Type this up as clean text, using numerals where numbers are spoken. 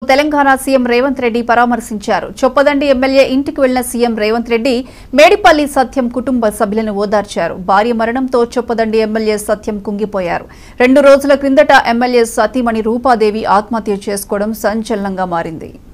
Telangana CM Revanth Reddy పరామర్శించారు. Choppadandi MLA ఇంటికి వెళ్లిన సీఎం రేవంత్ రెడ్డి మేడిపల్లి సత్యం కుటుంబ సభ్యులను ఓదార్చారు. భార్య మరణంతో చొప్పదండి ఎమ్మెల్యే సత్యం కుంగిపోయారు. 2 రోజుల క్రిందట ఎమ్మెల్యే సతీమణి రూపాదేవి ఆత్మహత్య చేసుకోవడం సంచలనంగా మారింది.